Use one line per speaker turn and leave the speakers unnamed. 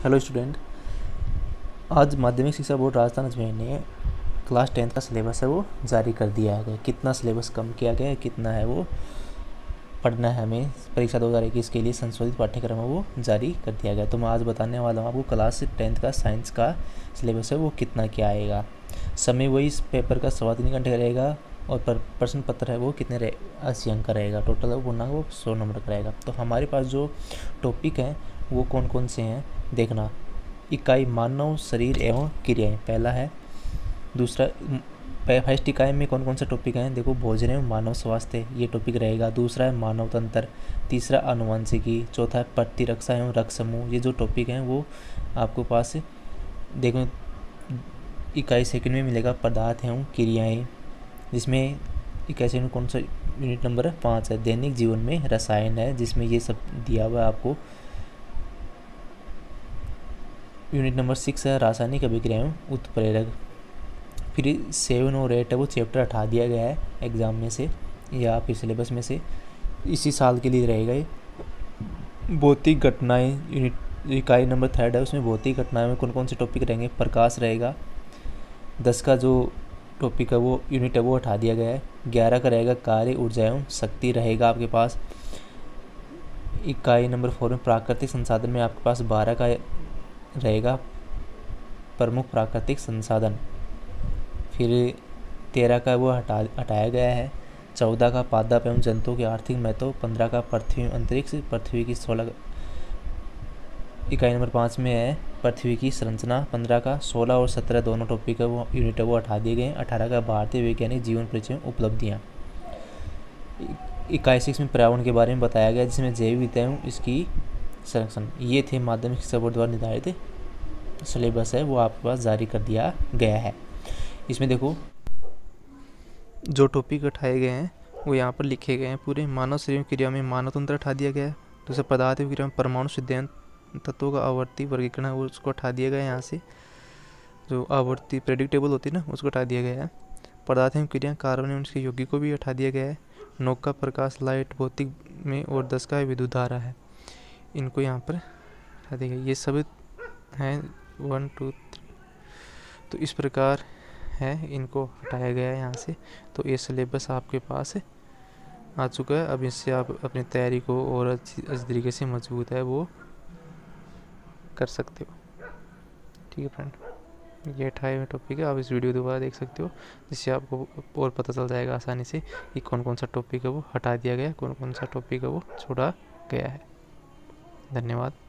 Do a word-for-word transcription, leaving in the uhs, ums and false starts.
Hello student, आज माध्यमिक शिक्षा बोर्ड राजस्थान अजमेर ने क्लास टेंथ का सिलेबस है वो जारी कर दिया है। कितना सिलेबस कम किया गया है, कितना है वो पढ़ना है हमें परीक्षा दो हज़ार इक्कीस के लिए संशोधित पाठ्यक्रम है वो जारी कर दिया गया। तो मैं आज बताने वाला हूँ आपको क्लास टेंथ का साइंस का सिलेबस है वो कितना क्या आएगा। समय वही इस पेपर का सवा तीन घंटे का रहेगा और पर प्रश्न पत्र है वो कितने रहे अस्सी अंक का रहेगा। टोटल है वो पूर्णांक वो सौ नंबर का रहेगा। तो हमारे पास जो टॉपिक हैं वो कौन कौन से हैं देखना। इकाई मानव शरीर एवं क्रियाएं पहला है। दूसरा फर्स्ट इकाई में कौन कौन से टॉपिक हैं देखो, भोजन एवं मानव स्वास्थ्य ये टॉपिक रहेगा। दूसरा है मानव तंत्र। तीसरा आनुवंशिकी। चौथा है प्रतिरक्षा एवं रक्त समूह। ये जो टॉपिक हैं वो आपको पास देखो इकाई सेकंड में मिलेगा पदार्थ एवं क्रियाएं, जिसमें इकाई सेकंड कौन सा यूनिट नंबर है पाँच है। दैनिक जीवन में रसायन है जिसमें ये सब दिया हुआ है आपको। यूनिट नंबर सिक्स है रासायनिक अभिक्रिया एवं उत्प्रेरक। फिर सेवन और एट है वो चैप्टर हटा दिया गया है एग्जाम में से या फिर सिलेबस में से, इसी साल के लिए रहेगा ये। भौतिक घटनाएं यूनिट इकाई नंबर थर्ड है, उसमें भौतिक घटनाएं में कौन कौन से टॉपिक रहेंगे, प्रकाश रहेगा। दस का जो टॉपिक है वो यूनिट है वो हटा दिया गया है। ग्यारह का रहेगा कार्य ऊर्जा एवं शक्ति रहेगा आपके पास। इकाई नंबर फोर में प्राकृतिक संसाधन में आपके पास बारह का रहेगा प्रमुख प्राकृतिक संसाधन। फिर तेरह का वो हटा हटाया गया है। चौदह का पादप एवं जंतुओं के आर्थिक महत्व। पंद्रह का पृथ्वी अंतरिक्ष पृथ्वी की सोलह इकाई नंबर पाँच में है पृथ्वी की संरचना। पंद्रह का सोलह और सत्रह दोनों टॉपिक है वो यूनिट है वो हटा दिए गए। अठारह का भारतीय वैज्ञानिक जीवन परिचय उपलब्धियाँ। इकाई सिक्स में पर्यावरण के बारे में बताया गया जिसमें जैव विविधता एवं इसकी संरक्षण। ये थे माध्यमिक शिक्षा बोर्ड द्वारा निर्धारित सिलेबस है वो आपके पास जारी कर दिया गया है। इसमें देखो जो टॉपिक उठाए गए हैं वो यहाँ पर लिखे गए हैं पूरे। मानव शरीर क्रिया में मानव तंत्र हटा दिया गया है। दूसरा पदार्थ क्रिया में परमाणु सिद्धांत तत्वों का आवर्ती वर्गीकरण है वो उसको हटा दिया गया है। यहाँ से जो आवर्ती प्रेडिक्टेबल होती है ना उसको हटा दिया गया है। पदार्थ एवं क्रिया कार्बन एवं उसके यौगिक को भी हटा दिया गया है। नौ का प्रकाश लाइट भौतिक में और दस का विद्युत धारा है, इनको यहाँ पर हटा दिया गया। ये सब हैं वन टू थ्री, तो इस प्रकार है इनको हटाया गया है यहाँ से। तो ये सिलेबस आपके पास आ चुका है। अब इससे आप अपनी तैयारी को और अच्छी अच्छी तरीके से मजबूत है वो कर सकते हो। ठीक है फ्रेंड, ये अठारह हुए टॉपिक है। आप इस वीडियो दोबारा देख सकते हो जिससे आपको और पता चल जाएगा आसानी से कि कौन कौन सा टॉपिक है वो हटा दिया गया है, कौन कौन सा टॉपिक है वो छोड़ा गया है। धन्यवाद।